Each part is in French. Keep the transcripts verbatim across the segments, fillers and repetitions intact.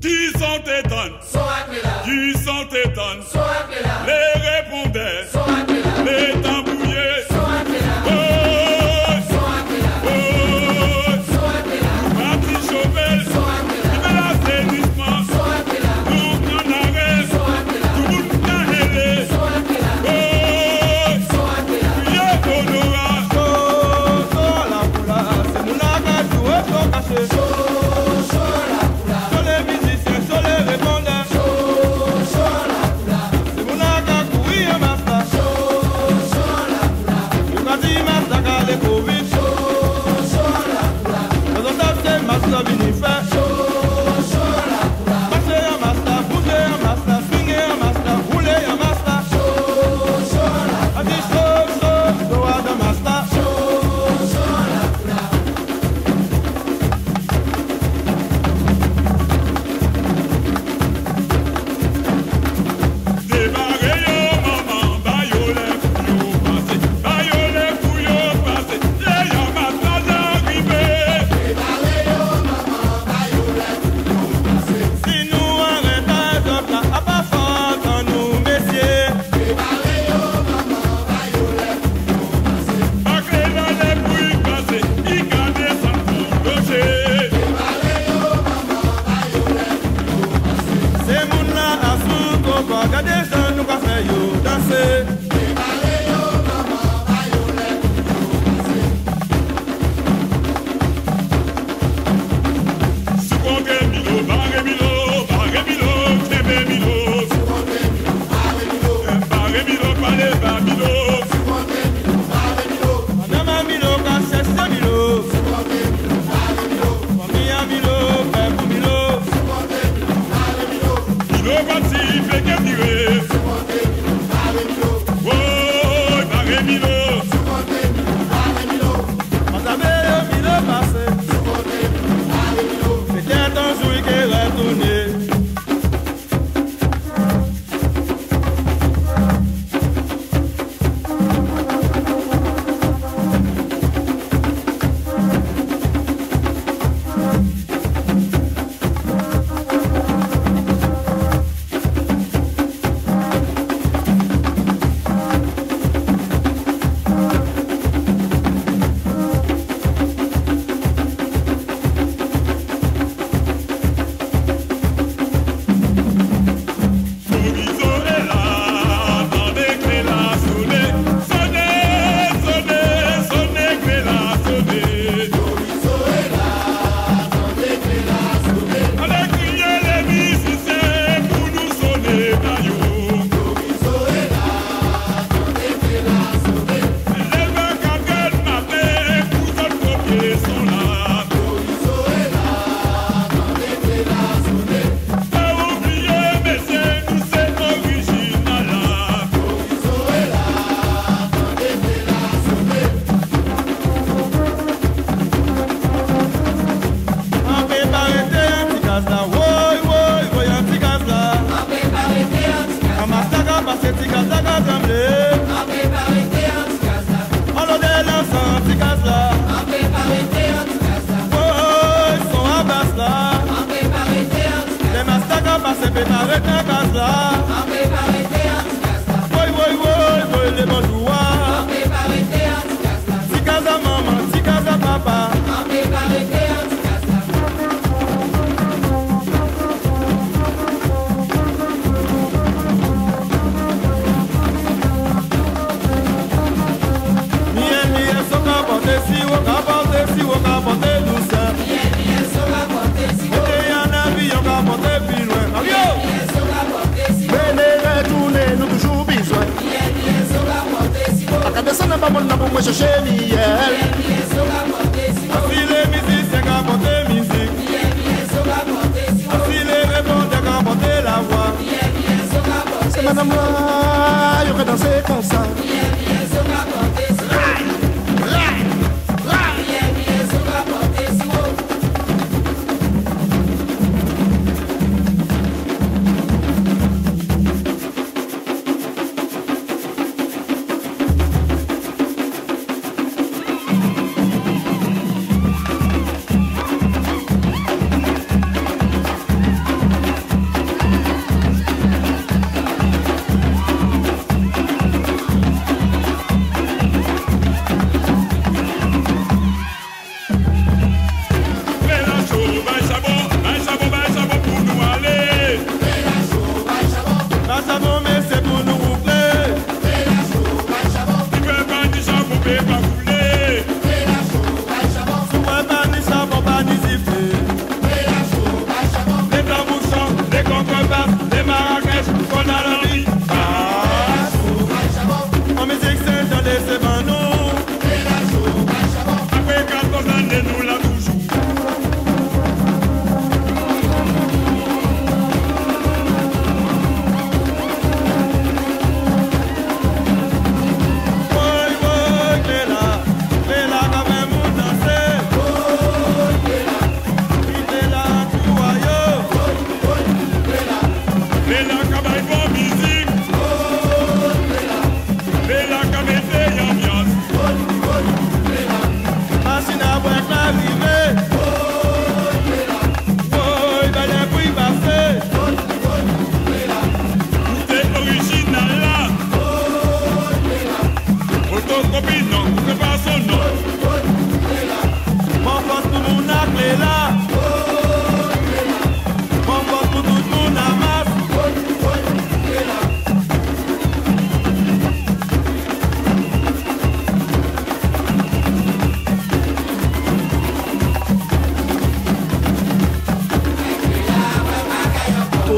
Qui sont tes tonnes? Qui sont tes tonnes? Les répondeurs, les tambouillés. Oh, oh, parti Chauvel, il fait l'assainissement. Nous en arrêt, tout le monde a hélé. Oh, priez Honora. So, so la poula, c'est mon aga joué pour cacher.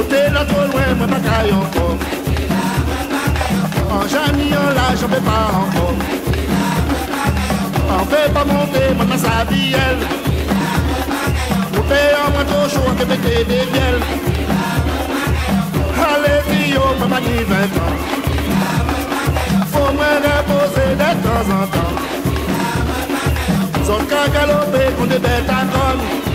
Côté là trop loin, moi pas caille encore. En jamais en là, j'en fais pas encore. On fait pas monter, moi sa bielle. Monter en manteau chaud, on peut mettre des bielles. Allez, fille, moi pas ni vingt ans. Faut me reposer de temps en temps. Zone qu'à galoper, on est bête à gomme.